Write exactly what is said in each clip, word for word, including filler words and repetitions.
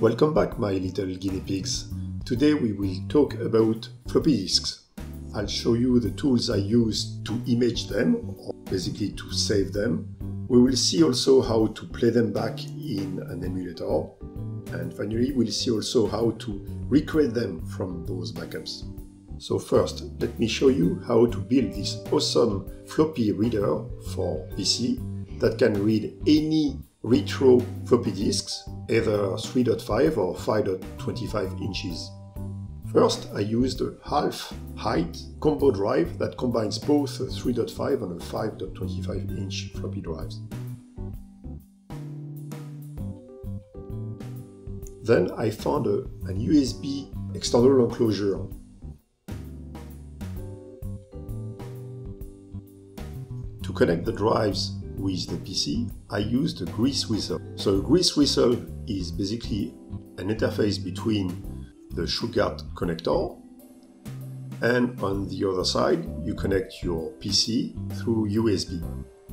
Welcome back, my little guinea pigs. Today we will talk about floppy disks. I'll show you the tools I use to image them, or basically to save them. We will see also how to play them back in an emulator. And finally, we'll see also how to recreate them from those backups. So first, let me show you how to build this awesome floppy reader for P C that can read any retro floppy disks, either three point five or five point two five inches. First, I used a half-height combo drive that combines both a three point five and a five point two five inch floppy drives. Then I found a, an U S B external enclosure. To connect the drives with the P C, I used a grease whistle. So a grease whistle is basically an interface between the ShoeGuard connector, and on the other side you connect your P C through U S B.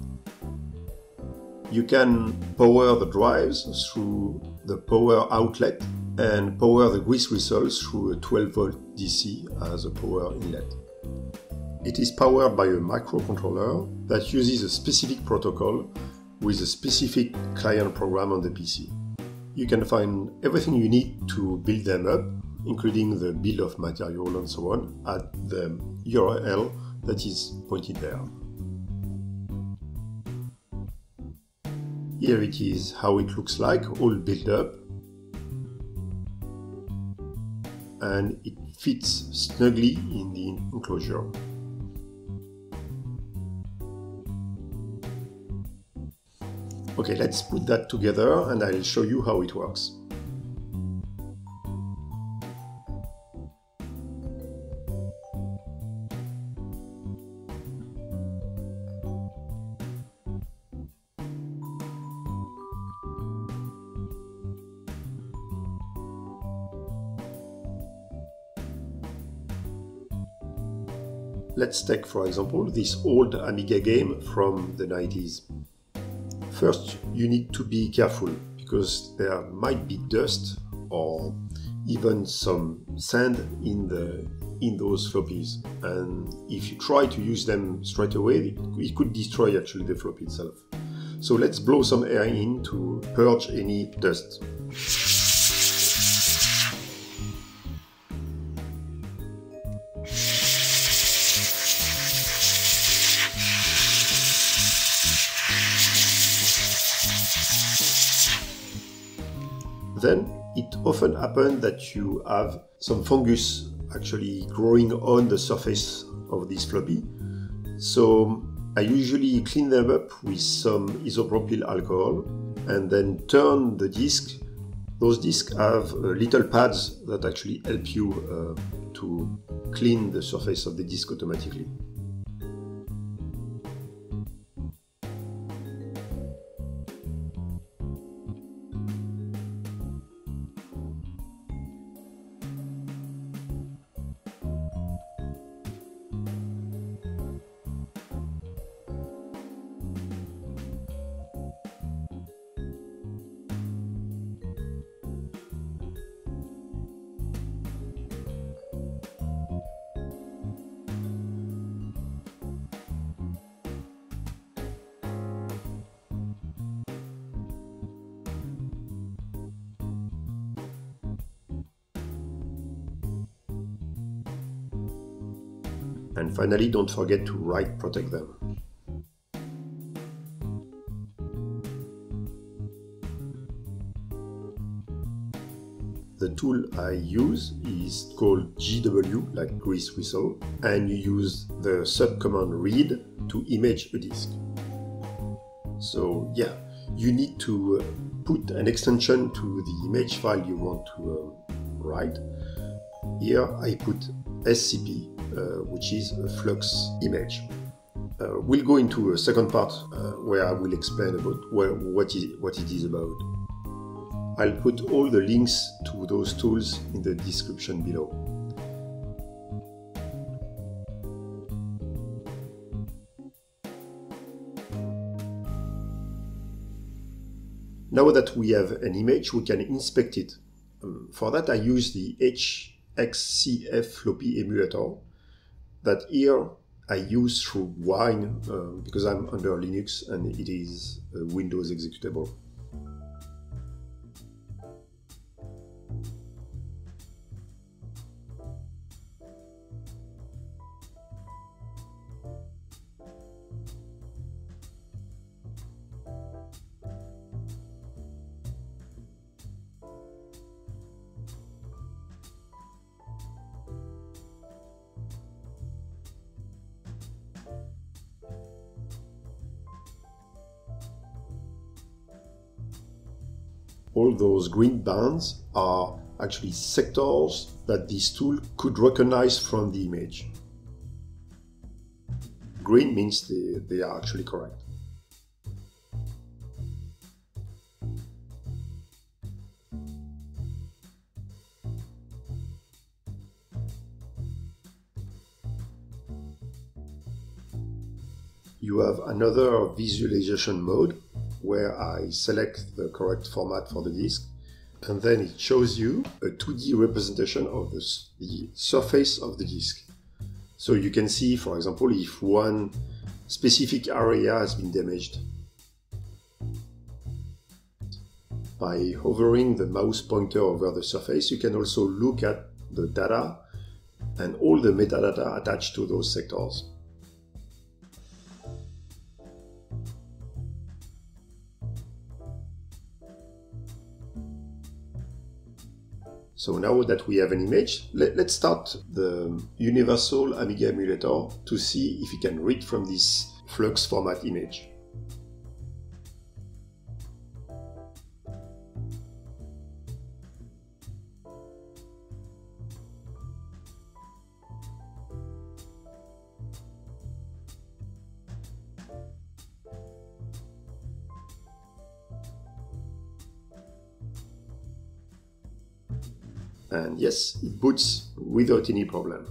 You can power the drives through the power outlet and power the grease whistles through a twelve volt D C as a power inlet. It is powered by a microcontroller that uses a specific protocol with a specific client program on the P C. You can find everything you need to build them up, including the bill of material and so on, at the U R L that is pointed there. Here it is how it looks like, all built up, and it fits snugly in the enclosure. Okay, let's put that together and I'll show you how it works. Let's take, for example, this old Amiga game from the nineties. First, you need to be careful because there might be dust or even some sand in the in those floppies, and if you try to use them straight away, it could destroy actually the floppy itself. So let's blow some air in to purge any dust. Then it often happens that you have some fungus actually growing on the surface of this floppy. So I usually clean them up with some isopropyl alcohol and then turn the disk. Those disks have uh, little pads that actually help you uh, to clean the surface of the disk automatically. And finally, don't forget to write protect them. The tool I use is called G W, like grease whistle, and you use the subcommand read to image a disk. So yeah, you need to put an extension to the image file you want to uh, write. Here I put S C P, uh, which is a flux image. Uh, we'll go into a second part uh, where I will explain about where, what, is, what it is about. I'll put all the links to those tools in the description below. Now that we have an image, we can inspect it. Um, for that I use the H X C F floppy emulator that here I use through Wine uh, because I'm under Linux and it is a Windows executable. All those green bands are actually sectors that this tool could recognize from the image. Green means they, they are actually correct. You have another visualization mode where I select the correct format for the disk, and then it shows you a two D representation of this, the surface of the disk. So you can see, for example, if one specific area has been damaged. By hovering the mouse pointer over the surface, you can also look at the data and all the metadata attached to those sectors. So now that we have an image, let, let's start the Universal Amiga emulator to see if we can read from this Flux format image. And yes, it boots without any problem.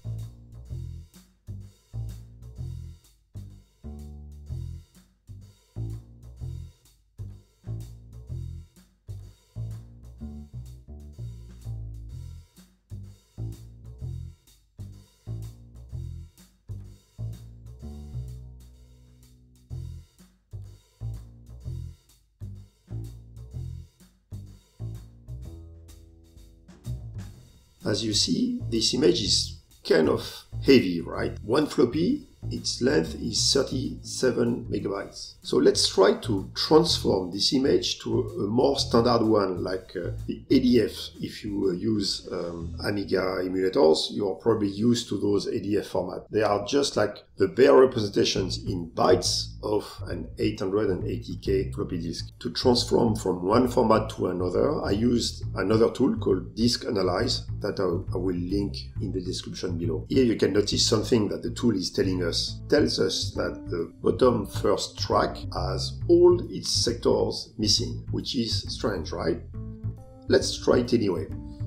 As you see, this image is kind of heavy, right? One floppy, its length is thirty-seven megabytes. So let's try to transform this image to a more standard one, like uh, the A D F. If you uh, use um, Amiga emulators, you're probably used to those A D F format. They are just like the bare representations in bytes of an eight hundred eighty K floppy disk. To transform from one format to another, I used another tool called Disk Analyze that I, I will link in the description below. Here you can notice something that the tool is telling us. Tells us that the bottom first track has all its sectors missing, which is strange, right? Let's try it anyway.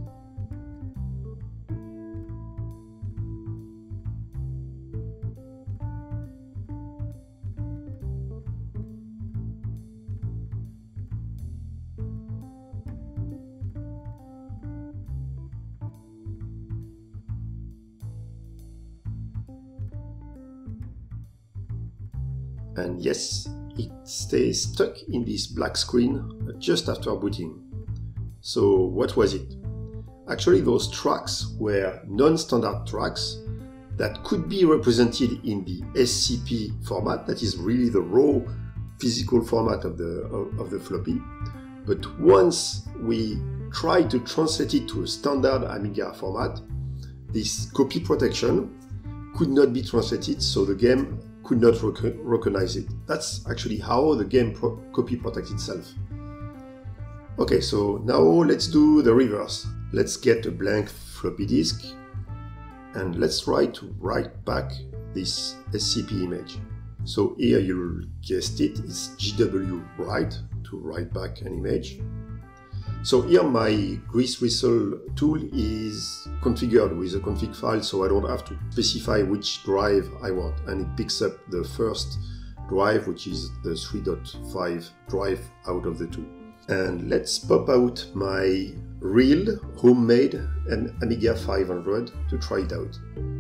And yes, it stays stuck in this black screen just after booting. So what was it? Actually, those tracks were non-standard tracks that could be represented in the S C P format, that is really the raw physical format of the, of, of the floppy. But once we try to translate it to a standard Amiga format, this copy protection could not be translated, so the game could not rec recognize it. That's actually how the game pro copy protects itself. Okay, so now let's do the reverse. Let's get a blank floppy disk and let's try to write back this S C P image. So here you guessed it, it's G W write to write back an image. So here my Grease Whistle tool is configured with a config file, so I don't have to specify which drive I want, and it picks up the first drive, which is the three point five drive out of the two. And let's pop out my real, homemade an Amiga five hundred to try it out.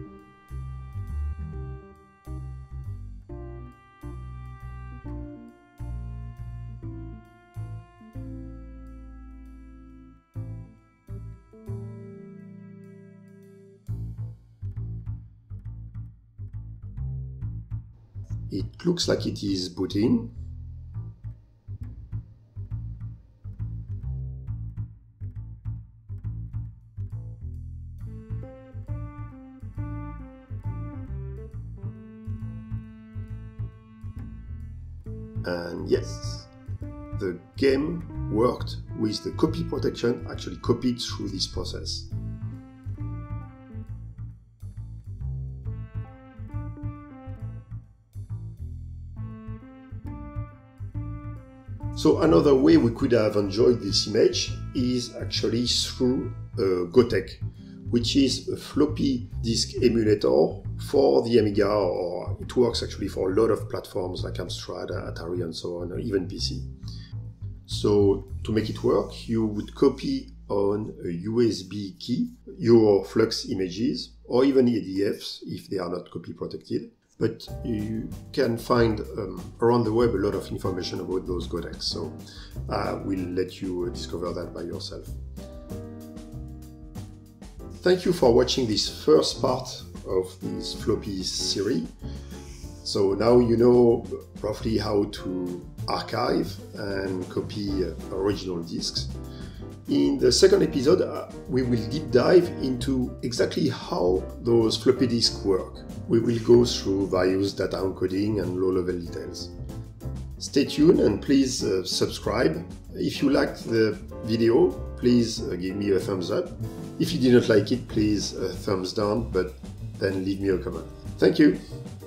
It looks like it is booting. And yes, the game worked with the copy protection, actually copied through this process. So another way we could have enjoyed this image is actually through uh, Gotek, which is a floppy disk emulator for the Amiga, or it works actually for a lot of platforms like Amstrad, Atari and so on, or even P C. So to make it work, you would copy on a U S B key your Flux images, or even E D Fs if they are not copy protected. But you can find um, around the web a lot of information about those codecs, so I will let you discover that by yourself. Thank you for watching this first part of this floppy series. So now you know roughly how to archive and copy original discs. In the second episode, uh, we will deep dive into exactly how those floppy disks work. We will go through various data encoding and low-level details. Stay tuned and please uh, subscribe. If you liked the video, please uh, give me a thumbs up. If you did not like it, please uh, thumbs down, but then leave me a comment. Thank you!